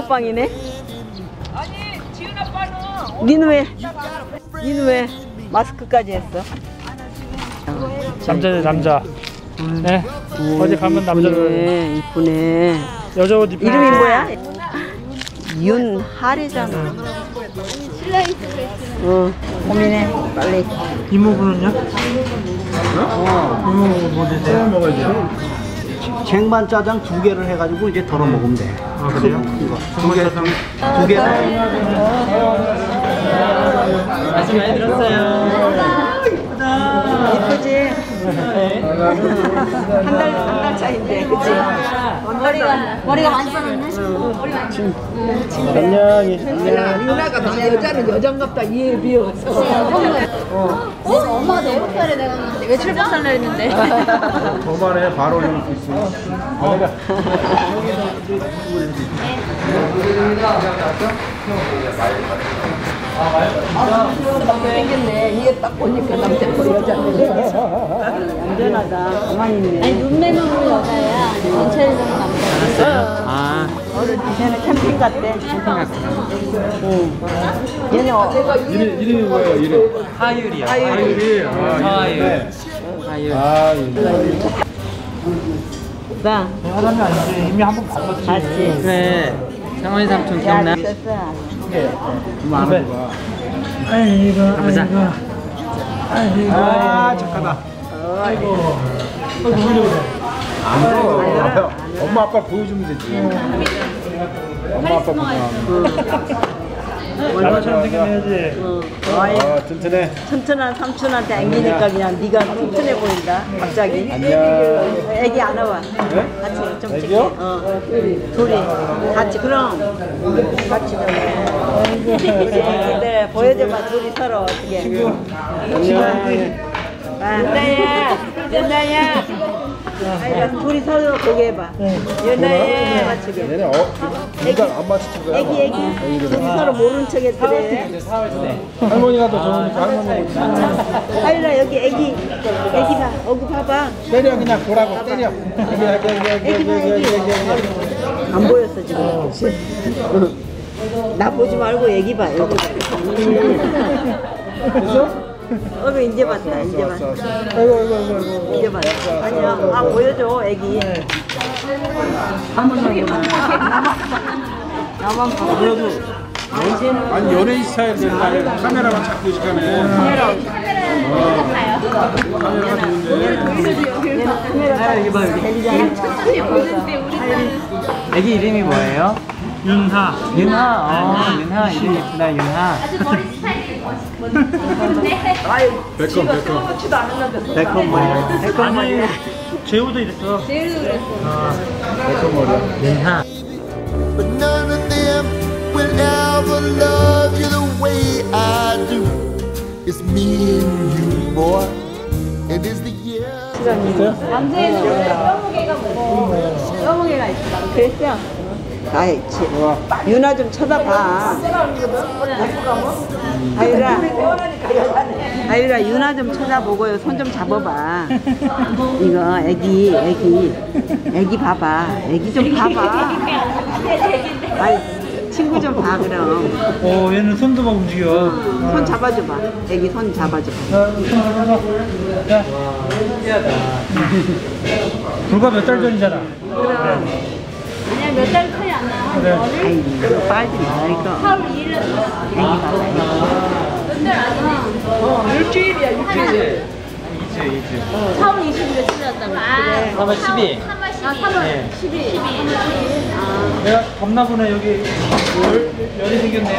먹방이네. 아니 지은 아빠는 니는 왜 마스크까지 했어? 남자네 남자. 네. 어디 가면 남자들. 이쁘네. 여자 옷 입고. 이름이 뭐야? 윤하래잖아. 고민해 빨리. 이모부는요? 이모부 뭐 드세요? 먹어야죠. 쟁반 짜장 2개를 해가지고 이제 덜어 먹으면 돼. 아 그래요? 두 개. 말씀 많이 들었어요. 이쁘지? 한 달 차인데, 그치? 머리가 많이 빠졌네. 안녕히. 누나가 나 여자는 여잔갑다 이에 비어서. 엄마가 내 옷살에 내가 놨는데 왜 7번 살려 했는데? 저번에 바로 올릴 수 있어. 생겼네. 이게 딱 보니까 남자고 여자고. 얌전하다. 가만히 있네. 아니 눈매는 여자야. 전체는 남자. 아. 얘는 캠핑 갔대. 얘는 이름이 뭐예요? 이름? 하율이요. 하율이. 하율. 나 사람이 아니지. 이미 한 번 봤었지. 봤지. 그래. 상원이 삼촌 기억나? 있었어. 아이고. 가보자. 아이고. 아, 착하다. 아이고. 안 돼. 엄마 아빠 보여주면 되지. 엄마 아빠 보여주면. 나처럼 생겨야지. 아, 튼튼해. 튼튼한 삼촌한테 안기니까 그냥 네가 튼튼해 보인다. 갑자기. 안녕. 애기 안 와봐. 같이 좀 찍게. 애기요? 둘이 같이 그럼 같이 좀. 네, 보여줘봐. 둘이 서로 어떻게. 안녕. 연나야. 아이가 둘이 서로 보게 해봐. 연나야 맞추게. 얘네 누가 안 맞추는 거야? 애기. 둘이 서로 모른 척 했더래. 할머니가 더 좋으니까 할머니. 아이라 여기 애기 봐. 어구 봐봐. 때려 그냥 보라고 때려. 안 보였어 지금. 나 보지 말고 애기 봐. 여기. 됐어? 이제 봤다. 이제 봤다. 아이고. 이제 봤다. 아니야. 보여줘 애기. 나만 봐. 그래도 아니 연예인 스타일 되는 날 카메라만 잡고 시간에. 카메라가 좋은데. 여기 봐 여기. 애기 이름이 뭐예요? 윤하. 윤하. 윤하 이름 예쁘다 윤하. 베컴. 백건 머리야. 재우도 이랬어. 제일도 그랬어. 베컴 머리야. 윤하. But none of them will ever love you the way I do. It's me and you, boy. It is the year. 남자애는 뼈무게가 무거워. 뼈무게가 있어. 그랬어. 아이, 유나 좀 쳐다봐. 아이라 유나 좀 쳐다보고요. 손 좀 잡아봐. 이거 애기 봐봐. 애기 좀 봐봐. 아이, 친구 좀 봐 그럼. 얘는 손도 막 움직여. 손 잡아줘봐. 애기 손 잡아줘봐. 야. 불과 몇 달 전이잖아. 아니야 몇 달 차이 안 나. 그래. 아이, 이거 빠지 마. 이거. 4월 2일. 애기 봐봐. 몇달 아니야. 일주일이야 일주일. 4월 20일에 틀렸다고. 3월 10일. 3월 10일. 내가 겁나 보네 여기 열이 생겼네.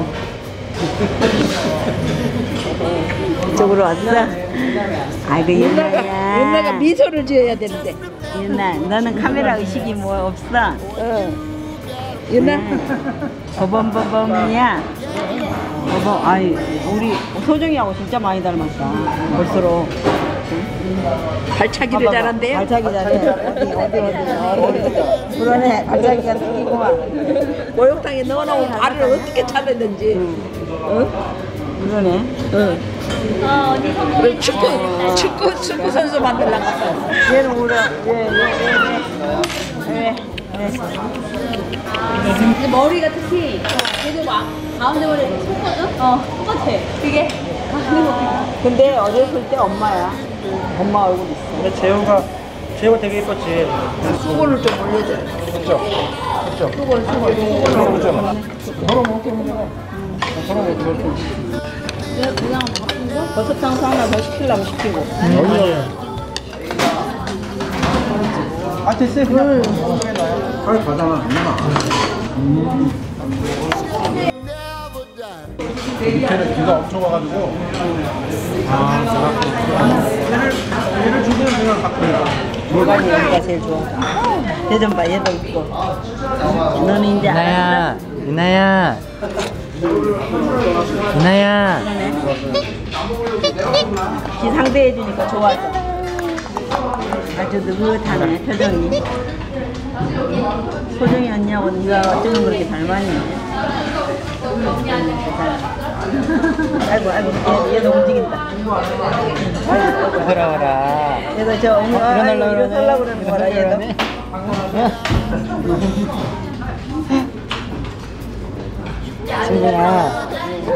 이쪽으로 왔어? 아이고 윤나야. 윤나가 미소를 지어야 되는데. 윤나 너는 카메라 의식이 뭐 없어? 윤나. 버범버범이야. 아이 우리 소정이하고 진짜 많이 닮았다. 볼수록. 발차기를 잘한대요. 발차기 잘해. 어디. 그러네. 발차기가 생기구만. 목욕탕에 넣어놓은 발을 어떻게 차렸는지. 그러네. 언니 선물이 축구 선수 만들려고 갔어. 얘는 울어. 왜. 근데 머리가 특히 얘도 막 가운데 머리가 컸거든? 똑같아. 그게 근데 어렸을 때 엄마야. 엄마 얼굴 있어. 근데 재호가 되게 예뻤지. 수건을 좀 올려줘. 그렇죠. 수건. 내가 그냥 바쁜 거? 버섯탕수 하나 더 시키려면 시키고. 아 됐어요. 그냥. 빨리 가잖아. 밑에는 비가 엄청 와가지고. 얘를 주면 그냥 갖고 가. 물건이 여기가 제일 좋아. 얘 좀 봐, 얘도 있고. 너는 이제 유나야, 유나야, 유나야. 기상대해주니까 좋아서. 아주 느긋하네, 표정이. 소정이 언니하고 네가 어쩌면 그렇게 닮았니? 아이고, 얘도 움직인다. 그러라. 얘도 저 일어서려고 그러는 거라, 얘도. 친구야.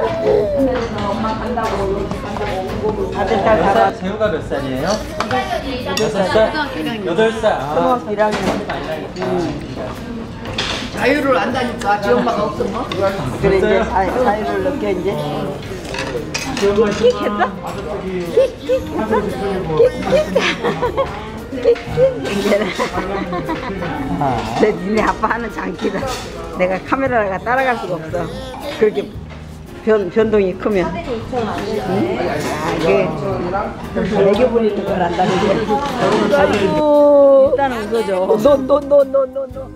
아들 딸 가봐. 재호가 몇 살이에요? 6살? 8살. 아, 1학년. 자유를 안다니까 지 엄마가 없었나? 그래, 이제 사이를 느껴, 이제. 끽끽했다? 끽끽했어? 끽끽. 이제는. 니네 아빠 하는 장기다. 내가 카메라가 따라갈 수가 없어. 그렇게 변동이 크면. 응? 이게 애교 부리는 걸 안다는 게. 일단은 웃어줘. 노.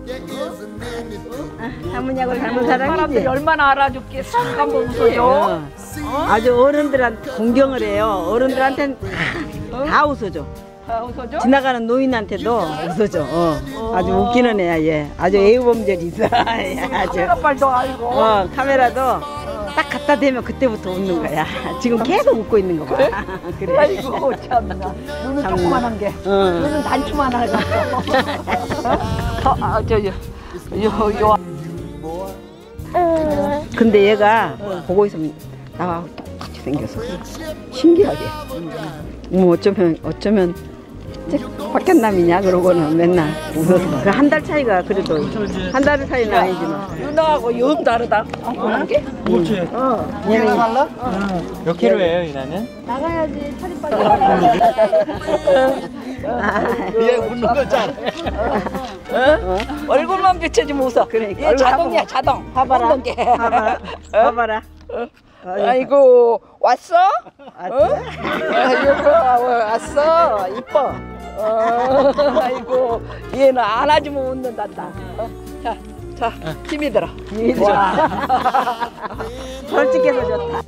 할머니하고 닮은 사람이지. 사람들이 얼마나 알아줬게 싹 한번 웃어줘. 아주 어른들한테 공경을 해요. 어른들한테는 다 웃어줘. 웃어줘? 지나가는 노인한테도 웃어줘. 아주 웃기는 애야 얘. 아주 애우범절이 있어. 아주. 카메라빨도 알고. 카메라도 딱 갖다 대면 그때부터 웃는 거야. 지금 계속 웃고 있는 거 봐. 그래. 아이고 참나. 눈은 조그만한 게. 눈은 단추만 하고. 요. 근데 얘가 보고 있으면 나하고 똑같이 생겼어. 신기하게. 어쩌면 박현남이냐 그러고는 맨날 웃어서. 그 한 달 차이가 그래도 한 달 차이는 아니지만. 누나하고 영 다르다. 보는 게? 그렇지. 얘는 달라? 몇 킬로예요, 유나는? 나가야지 살이 빠져. 얘 웃는 거잖아. 얼굴만 비춰주면 웃어. 그러니까. 얘 얼굴 자동이야 한번 자동. 봐봐라. 웃는 게. 봐봐라. 아이고 왔어? 왔어? 아이고 왔어. 이뻐. 아이고 얘는 안아주면 웃는단다. 자 힘이 들어. 솔직해서 좋다.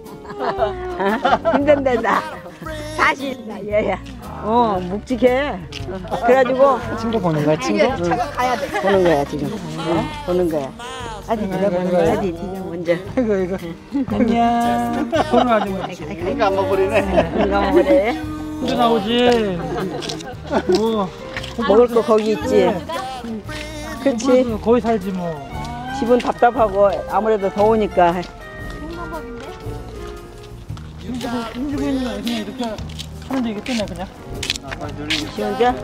힘든데다. 사실 얘야. 묵직해. 그래가지고 친구 보는 거야, 친구? 차가 가야 돼. 보는 거야 지금. 보는 거야. 아직 네가 보는 거야. 아직 네가 먼저. 이거. 안녕. 손을 아주 그러니까 안 먹어버리네. 누가 먹으래? 또 나오지. 뭐. 먹을 거 거기 있지. 그렇지. 거기 살지 뭐. 집은 답답하고 아무래도 더우니까. 힘주고 그냥 이렇게 하는데 이게 뜨네 그냥. 지 혼자?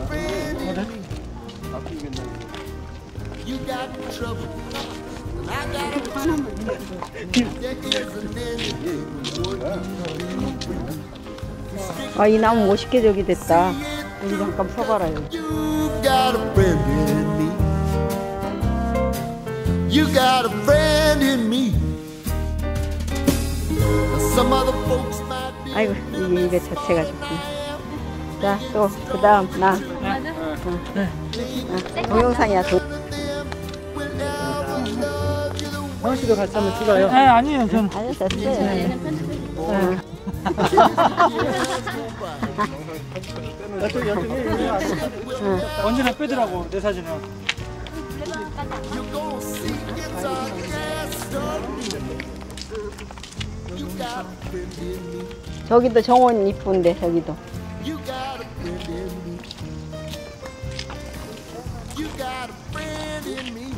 You got trouble. I got a there isn't anything. 이 나무 멋있게 저기 됐다. 여기 잠깐 서봐라. 여기. You got a friend in me. You got a friend in me. Some other folks might be. 아이고 이게 입에 자체가 좋구나. 자, 또 그 다음 나. 동영상이야. 황 씨도 같이 한번 찍어요. 네, 아니에요. 전. 아니 됐어. 언제나 빼더라고 내 사진은. You're gonna see it's a sad story. You got a friend in me. 저기도 정원 이쁜데 저기도. You got a friend in me. You got a friend in me.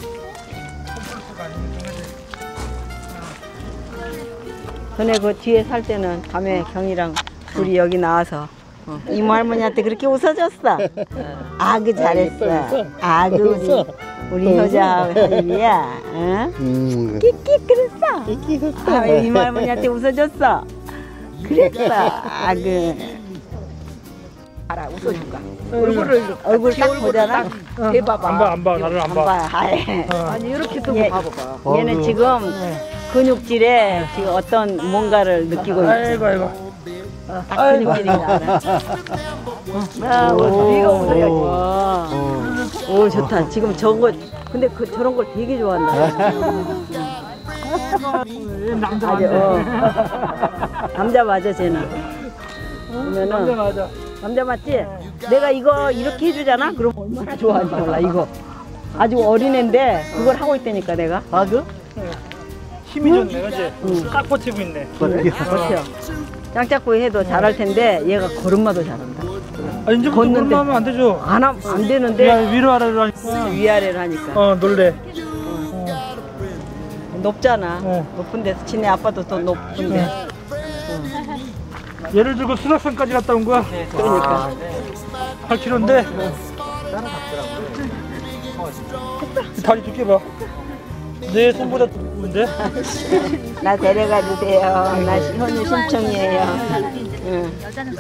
전에 그 뒤에 살 때는 밤에 경이랑 둘이 여기 나와서 이모 할머니한테 그렇게 웃어줬어. 아그 잘했어. 아그 우리 효자 할머니야. 응? 끼끼 그랬어. 아, 이모 할머니한테 웃어줬어. 그랬어. 아그. 알아 웃어줄까? 얼굴 딱 보잖아. 대봐봐. 안 봐, 나를 안 봐. 봐. 아니 이렇게 뜨고 얘- 봐봐봐. 얘는 지금 근육질에 지금 어떤 뭔가를 느끼고 있어. 아이고. 딱 근육질인 거 알아. 네가 웃어야지. 오 좋다. 지금 저거 근데 저런 걸 되게 좋아한다. 남자 아주, 남자 맞아 쟤는. 그러면은 맞아. 남자 맞지? 내가 이거 이렇게 해주잖아? 그럼 얼마나 좋아하는지 몰라 이거. 아주 어린애인데 그걸 하고 있다니까 내가. 아그? 힘이 좋네, 그지? 딱 버티고 있네. 그렇죠. 짱짝구 해도 잘할 텐데 얘가 걸음마도 잘한다. 아, 이제부터 걷는데. 놀라면 안 되죠? 안 되는데 야, 위로 아래로 하니까. 위아래로 하니까 놀래. 높잖아. 어. 높은 데서 지네 아빠도 더 높은데. 예를 들고 수락산까지 갔다 온 거야. 그러니까 8km인데. 다리 두께 봐. 내 손보다 두꺼운데? 나 데려가 주세요. 나 현우 신청이에요. 응.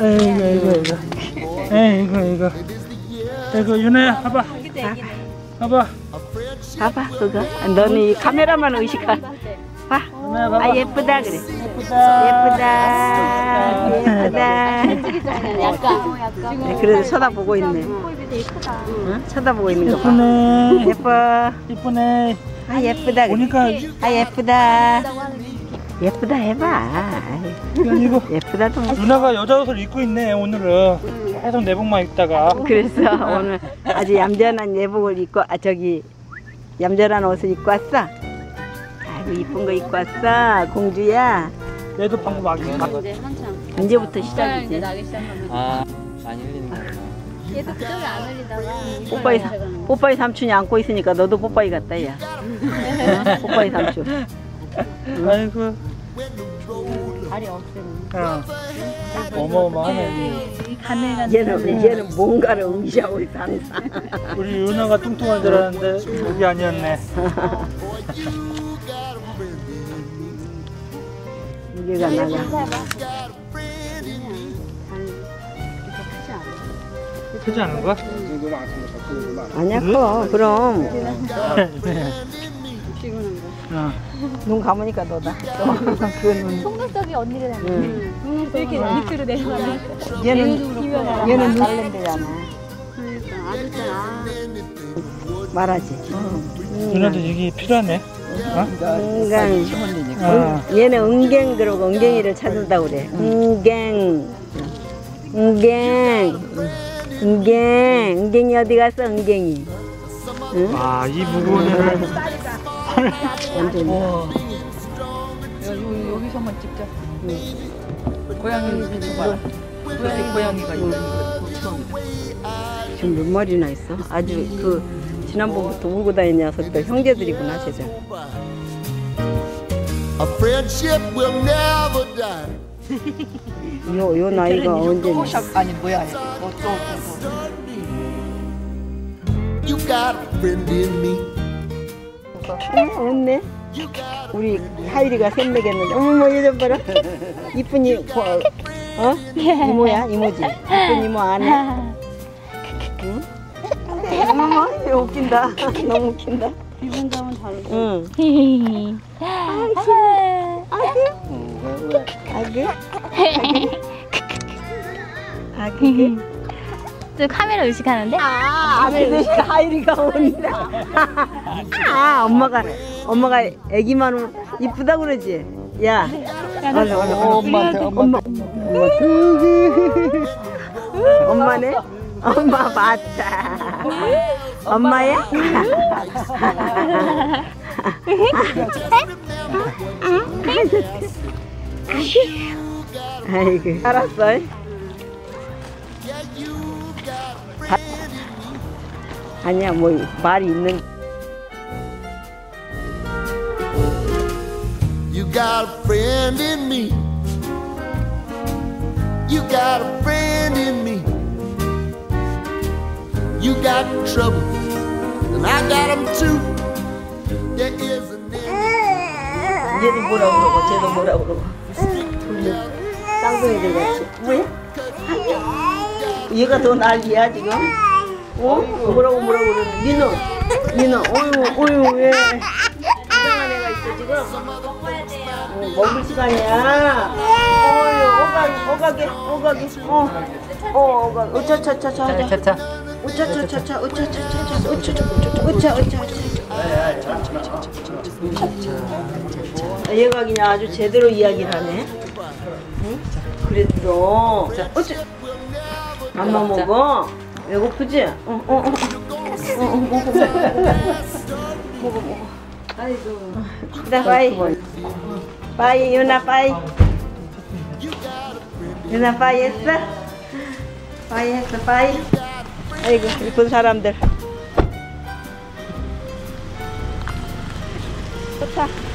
에이구, 윤혜야, 봐봐. 봐봐. 봐봐 그거. 너는 이 카메라만 의식하. 봐. 아 예쁘다 그래. 예쁘다. 약간. 네, 그래도 쳐다보고 있네. 응? 쳐다보고 있는 거 봐. 이쁘네. 예뻐. 이쁘네. 아 예쁘다 그래. 보니까 아 예쁘다. 예쁘다 해봐. 이거 예쁘다 좀. 누나가 여자 옷을 입고 있네 오늘은. 계속 내복만 입다가. 그래서 오늘 아주 얌전한 예복을 입고 얌전한 옷을 입고 왔어. 아이고 이쁜 거 입고 왔어 공주야. 얘도 방금 막 이제 한참. 언제부터 이제 시작이지? 나기 시작하면. 아, 많이 흘리는구나. 얘도 그쪽에 안 흘리다가. 뽀빠이 삼촌이 안고 있으니까 너도 뽀빠이 같다 야. 어? 뽀빠이 삼촌. 아이고. 다리 없애는. 어마어마하네. 얘는 뭔가를 응시하고 있어 항상. 우리 윤아가 뚱뚱한 줄 알았는데 그게 아니었네. 무게가 나가. 크지 않은 거야? 아니야 커. 그럼 눈 감으니까 너다. 그 눈. 속눈썹이 언니를 닮아. 응. 이렇게 밑으로 내려가면. 얘는 눈 다른데잖아. 그러니까 아주 잘. 말하지. 누나도 이게 필요하네. 은강. 얘는 은갱 그러고 은갱이를 찾는다고 그래. 은갱. 은갱이 어디 갔어 은갱이? 응? 아, 이 무거운 애를. 여기서만 찍자. 고양이 비춰봐. 고양이가 있는 거 처음이다. 지금 몇 마리나 있어? 아주 지난번부터 울고 다니는 녀석들 형제들이구나 쟤들. A friendship will never die. 요 나이가 언제냐? 포샵 아니 뭐야? You got a friend in me. 없네. 우리 하율이가 샘매겠는데. 어머머 얘 좀 봐라. 이쁜 이모야 이모지. 이쁜 이모 안 해? 응? 어머머 얘 웃긴다. 너무 웃긴다. 기분감은 다르고. 응. 아기. 저 카메라 의식하는데? 하율이가 온다. 엄마가 애기만 이쁘다 그러지. 야, 엄마한테 엄마. 엄마네? 엄마 맞다. 엄마야? 아이고 알았어. 아니야, 뭐 말이 있는. You got a friend in me. You got a friend in me. You got trouble, and I got them too. There is an end. 얘도 뭐라 그러고 쟤도 뭐라 그러고. 쌍둥이들 같이. 왜? 얘가 더 난리야 지금. 어? 뭐라고 그러는? 민호, 어유 왜? 이상한 애가 있어 지금. 먹을 시간이야. 어유, 오가게. 차차. 얘가 그냥 아주 제대로 이야기를 하네. 응? 그랬어. 맘만 먹어. 배고프지? 먹어. 아이고. 나 빠이, 유나 빠이. 유나 빠이 했어? 빠이. 아이고, 이쁜 사람들. 좋다.